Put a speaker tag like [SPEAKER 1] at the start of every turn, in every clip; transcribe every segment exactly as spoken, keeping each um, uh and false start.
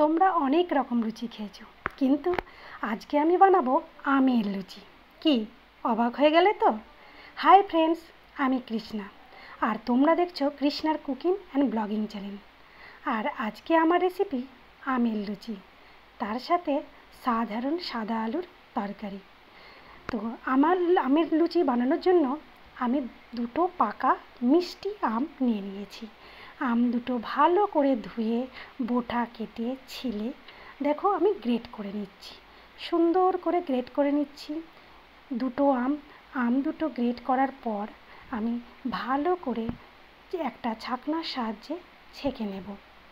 [SPEAKER 1] তোমরা অনেক রকম লুচি খেয়েছো, কিন্তু আজকে আমি বানাবো আমের লুচি। কি অবাক হয়ে গেলে তো? হাই ফ্রেন্ডস, আমি কৃষ্ণা, আর তোমরা দেখছো কৃষ্ণার কুকিং অ্যান্ড ব্লগিং চ্যানেল। আর আজকে আমার রেসিপি আমের লুচি, তার সাথে সাধারণ সাদা আলুর তরকারি। তো আমার আমের লুচি বানানোর জন্য আমি দুটো পাকা মিষ্টি আম নিয়ে নিয়েছি। আম দুটো ভালো করে ধুয়ে বোটা কেটে ছিলে দেখো আমি গ্রেট করে নিচ্ছি, সুন্দর করে গ্রেট করে নিচ্ছি দুটো আম। আম দুটো গ্রেট করার পর আমি ভালো করে একটা ছাকনার সাহায্যে ছেঁকে নেব,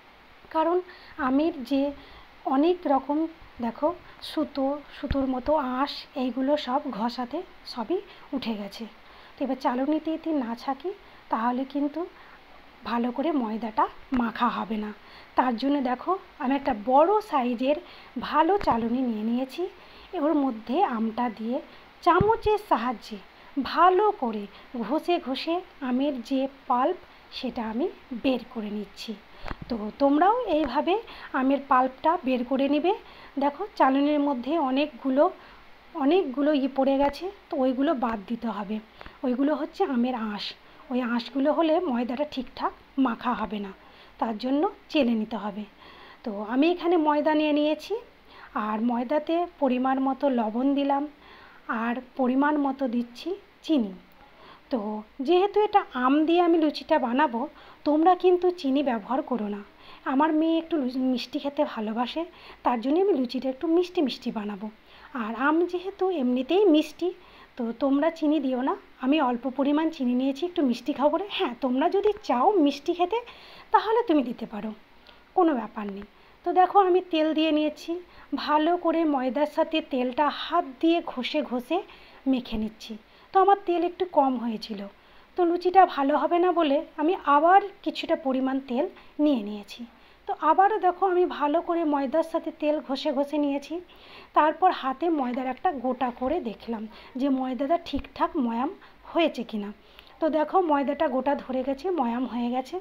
[SPEAKER 1] কারণ আমের যে অনেক রকম দেখো সুতো সুতোর মতো আঁশ, এইগুলো সব ঘষাতে সবই উঠে গেছে। তো এবার চালুনিতে যদি না ছাকি তাহলে কিন্তু ভালো করে ময়দাটা মাখা হবে না। তার জন্য দেখো আমি একটা বড় সাইজের ভালো চালুনি নিয়ে নিয়েছি। ওর মধ্যে আমটা দিয়ে চামচের সাহায্যে ভালো করে ঘষে ঘষে আমের যে পাল্প সেটা আমি বের করে নিচ্ছি। তো তোমরাও এইভাবে আমের পাল্পটা বের করে নেবে। দেখো চালুনির মধ্যে অনেকগুলো অনেকগুলো ই পড়ে গেছে, তো ওইগুলো বাদ দিতে হবে। ওইগুলো হচ্ছে আমের আঁশ, ওই আঁশগুলো হলে ময়দাটা ঠিকঠাক মাখা হবে না, তার জন্য চেলে নিতে হবে। তো আমি এখানে ময়দা নিয়ে নিয়েছি, আর ময়দাতে পরিমাণ মতো লবণ দিলাম, আর পরিমাণ মতো দিচ্ছি চিনি। তো যেহেতু এটা আম দিয়ে আমি লুচিটা বানাবো, তোমরা কিন্তু চিনি ব্যবহার করো না। আমার মেয়ে একটু মিষ্টি খেতে ভালোবাসে, তার জন্য আমি লুচিটা একটু মিষ্টি মিষ্টি বানাবো। আর আম যেহেতু এমনিতেই মিষ্টি, তো তোমরা চিনি দিও না। আমি অল্প পরিমাণ চিনি নিয়েছি একটু মিষ্টি খাবো বলে। হ্যাঁ, তোমরা যদি চাও মিষ্টি খেতে তাহলে তুমি দিতে পারো, কোনো ব্যাপার নেই। তো দেখো আমি তেল দিয়ে নিয়েছি, ভালো করে ময়দার সাথে তেলটা হাত দিয়ে ঘষে ঘষে মেখে নিচ্ছি। তো আমার তেল একটু কম হয়েছিল, তো লুচিটা ভালো হবে না বলে আমি আবার কিছুটা পরিমাণ তেল নিয়ে নিয়েছি। তো আবারও দেখো আমি ভালো করে ময়দার সাথে তেল ঘষে ঘষে নিয়েছি। তারপর হাতে ময়দার একটা গোটা করে দেখলাম যে ময়দাটা ঠিকঠাক ময়াম হয়েছে কিনা। তো দেখো ময়দাটা গোটা ধরে গেছে, ময়াম হয়ে গেছে।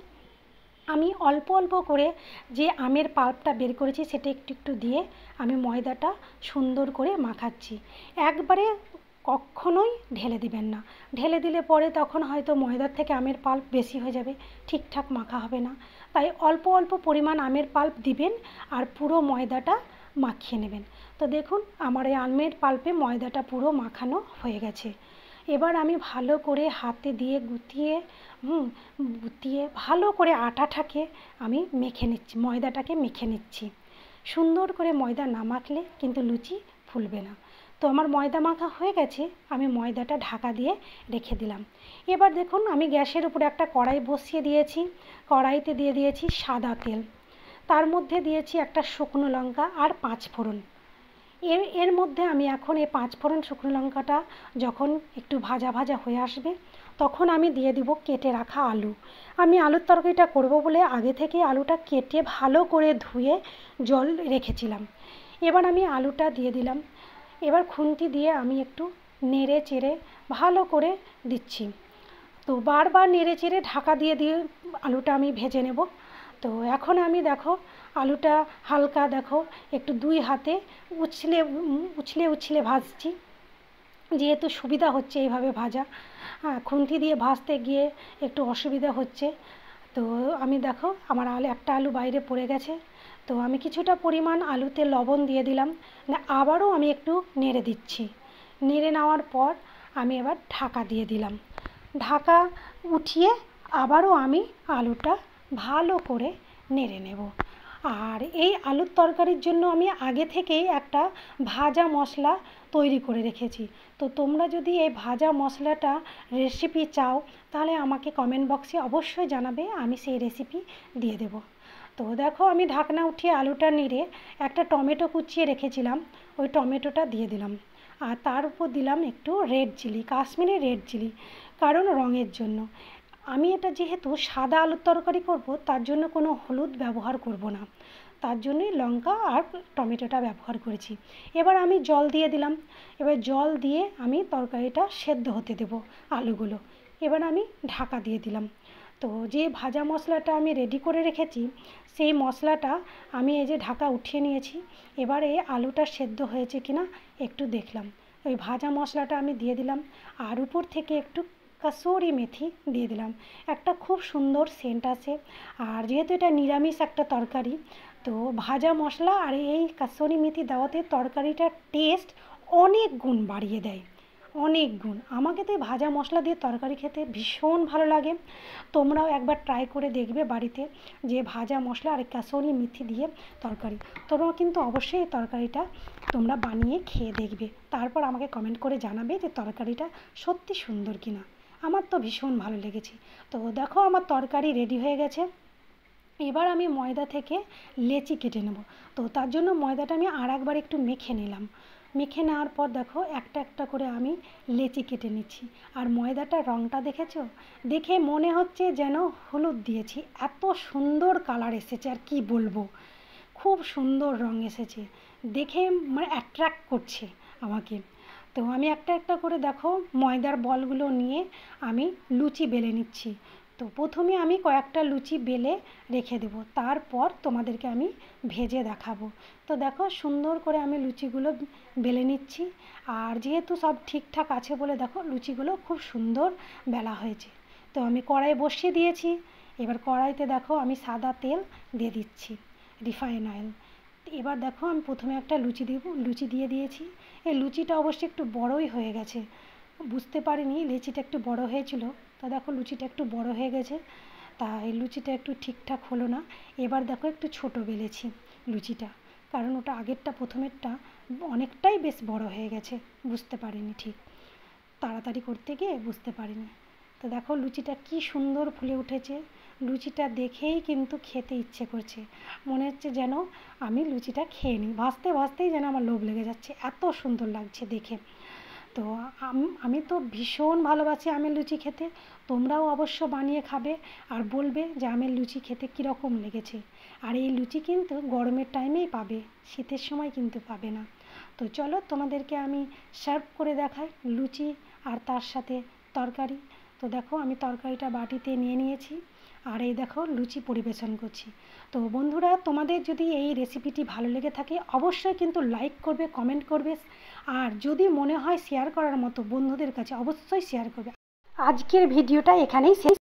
[SPEAKER 1] আমি অল্প অল্প করে যে আমের পাল্পটা বের করেছি সেটা একটু একটু দিয়ে আমি ময়দাটা সুন্দর করে মাখাচ্ছি। একবারে কখনোই ঢেলে দিবেন না, ঢেলে দিলে পরে তখন হয়তো ময়দার থেকে আমের পাল্প বেশি হয়ে যাবে, ঠিকঠাক মাখা হবে না। তাই অল্প অল্প পরিমাণ আমের পাল্প দিবেন আর পুরো ময়দাটা মাখিয়ে নেবেন। তো দেখুন আমার এই আমের পাল্পে ময়দাটা পুরো মাখানো হয়ে গেছে। এবার আমি ভালো করে হাতে দিয়ে গুটিয়ে হুম গুটিয়ে ভালো করে আটাটাকে আমি মেখে নিচ্ছি, ময়দাটাকে মেখে নিচ্ছি। সুন্দর করে ময়দা না মাখলে কিন্তু লুচি ফুলবে না। তো আমার ময়দা মাখা হয়ে গেছে, আমি ময়দাটা ঢাকা দিয়ে রেখে দিলাম। এবার দেখুন আমি গ্যাসের উপরে একটা কড়াই বসিয়ে দিয়েছি, কড়াইতে দিয়ে দিয়েছি সাদা তেল, তার মধ্যে দিয়েছি একটা শুকনো লঙ্কা আর পাঁচ ফোড়ন। এর এর মধ্যে আমি এখন এই পাঁচ ফোড়ন শুকনো লঙ্কাটা যখন একটু ভাজা ভাজা হয়ে আসবে তখন আমি দিয়ে দিব কেটে রাখা আলু। আমি আলুর তরকারিটা করব বলে আগে থেকে আলুটা কেটে ভালো করে ধুয়ে জল রেখেছিলাম। এবার আমি আলুটা দিয়ে দিলাম। এবার খুন্তি দিয়ে আমি একটু নেড়ে চেড়ে ভালো করে দিচ্ছি। তো বারবার নেড়ে চেড়ে ঢাকা দিয়ে দিয়ে আলুটা আমি ভেজে নেব। তো এখন আমি দেখো আলুটা হালকা দেখো একটু দুই হাতে উছলে উছলে উছলে ভাজছি, যেহেতু সুবিধা হচ্ছে এইভাবে ভাজা। হ্যাঁ, খুন্তি দিয়ে ভাজতে গিয়ে একটু অসুবিধা হচ্ছে। তো আমি দেখো আমার আলু একটা আলু বাইরে পড়ে গেছে, তো আমি কিছুটা পরিমাণ আলুতে লবণ দিয়ে দিলাম, আবারও আমি একটু নেড়ে দিচ্ছি। নেড়ে নেওয়ার পর আমি এবার ঢাকা দিয়ে দিলাম। ঢাকা উঠিয়ে আবারও আমি আলুটা ভালো করে নেড়ে নেব। আর এই আলুর তরকারির জন্য আমি আগে থেকেই একটা ভাজা মশলা তৈরি করে রেখেছি। তো তোমরা যদি এই ভাজা মশলাটা রেসিপি চাও তাহলে আমাকে কমেন্ট বক্সে অবশ্যই জানাবে, আমি সেই রেসিপি দিয়ে দেব। তো দেখো আমি ঢাকনা উঠিয়ে আলুটা নেড়ে একটা টমেটো কুচিয়ে রেখেছিলাম, ওই টমেটোটা দিয়ে দিলাম। আর তার উপর দিলাম একটু red chilli, Kashmiri red chilli, কারণ রঙের জন্য। আমি এটা যেহেতু সাদা আলুর তরকারি করব তার জন্য কোনো হলুদ ব্যবহার করব না, তার জন্যই লঙ্কা আর টমেটোটা ব্যবহার করেছি। এবার আমি জল দিয়ে দিলাম। এবার জল দিয়ে আমি তরকারিটা সেদ্ধ হতে দেব আলুগুলো। এবার আমি ঢাকা দিয়ে দিলাম। তো যে ভাজা মশলাটা আমি রেডি করে রেখেছি সেই মশলাটা আমি এই যে ঢাকা উঠিয়ে নিয়েছি। এবারে আলুটা সেদ্ধ হয়েছে কিনা একটু দেখলাম, ওই ভাজা মশলাটা আমি দিয়ে দিলাম আর উপর থেকে একটু কাসুরি মেথি দিয়ে দিলাম। একটা খুব সুন্দর সেন্ট আসে। আর যেহেতু এটা নিরামিষ একটা তরকারি, তো ভাজা মশলা আর এই কাসুরি মেথি দেওয়াতে তরকারিটার টেস্ট অনেক গুণ বাড়িয়ে দেয়, অনেক গুণ। আমাকে তো এই ভাজা মশলা দিয়ে তরকারি খেতে ভীষণ ভালো লাগে। তোমরাও একবার ট্রাই করে দেখবে বাড়িতে যে ভাজা মশলা আর কাসুরি মেথি দিয়ে তরকারি। তোমরা কিন্তু অবশ্যই এই তরকারিটা তোমরা বানিয়ে খেয়ে দেখবে, তারপর আমাকে কমেন্ট করে জানাবে যে তরকারিটা সত্যি সুন্দর কিনা। আমার তো ভীষণ ভালো লেগেছে। তো দেখো আমার তরকারি রেডি হয়ে গেছে। এবার আমি ময়দা থেকে লেচি কেটে নেব। তো তার জন্য ময়দাটা আমি আর একবার একটু মেখে নিলাম। মেখে নেওয়ার পর দেখো একটা একটা করে আমি লেচি কেটে নিচ্ছি। আর ময়দাটার রঙটা দেখেছো? দেখে মনে হচ্ছে যেন হলুদ দিয়েছি, এত সুন্দর কালার এসেছে আর কি বলবো, খুব সুন্দর রঙ এসেছে, দেখে মানে অ্যাট্রাক্ট করছে আমাকে। তো আমি একটা একটা করে দেখো ময়দার বলগুলো নিয়ে আমি লুচি বেলে নিচ্ছি। তো প্রথমে আমি কয়েকটা লুচি বেলে রেখে দেবো, তারপর তোমাদেরকে আমি ভেজে দেখাবো। তো দেখো সুন্দর করে আমি লুচিগুলো বেলে নিচ্ছি। আর যেহেতু সব ঠিকঠাক আছে বলে দেখো লুচিগুলো খুব সুন্দর বেলা হয়েছে। তো আমি কড়াই বসিয়ে দিয়েছি। এবার কড়াইতে দেখো আমি সাদা তেল দিয়ে দিচ্ছি, রিফাইন অয়েল। এবার দেখো আমি প্রথমে একটা লুচি দেব, লুচি দিয়ে দিয়েছি। এই লুচিটা অবশ্যই একটু বড়ই হয়ে গেছে, বুঝতে পারিনি লুচিটা একটু বড় হয়েছিল। তা দেখো লুচিটা একটু বড় হয়ে গেছে, তা এই লুচিটা একটু ঠিকঠাক হলো না। এবার দেখো একটু ছোট বেলেছি লুচিটা, কারণ ওটা আগেরটা প্রথমেরটা অনেকটাই বেশ বড় হয়ে গেছে, বুঝতে পারিনি ঠিক, তাড়াতাড়ি করতে গিয়ে বুঝতে পারিনি। তো দেখো লুচিটা কি সুন্দর ফুলে উঠেছে, লুচিটা দেখেই কিন্তু খেতে ইচ্ছে করছে, মনে হচ্ছে যেন আমি লুচিটা খেয়ে নিই, ভাজতে ভাজতেই যেন আমার লোভ লেগে যাচ্ছে, এত সুন্দর লাগছে দেখে। তো আমি তো ভীষণ ভালোবাসি আমের লুচি খেতে। তোমরাও অবশ্য বানিয়ে খাবে আর বলবে যে আমের লুচি খেতে কীরকম লেগেছে। আর এই লুচি কিন্তু গরমের টাইমেই পাবে, শীতের সময় কিন্তু পাবে না। তো চলো তোমাদেরকে আমি সার্ভ করে দেখাই লুচি আর তার সাথে তরকারি। তো দেখো আমি তরকারিটা বাটিতে নিয়ে নিয়েছি আর এই দেখো লুচি পরিবেশন করছি। তো বন্ধুরা তোমাদের যদি এই রেসিপিটি ভালো লেগে থাকে অবশ্যই কিন্তু লাইক করবে, কমেন্ট করবে, আর যদি মনে হয় শেয়ার করার মতো বন্ধুদের কাছে অবশ্যই শেয়ার করবে। আজকের ভিডিওটা এখানেই শেষ।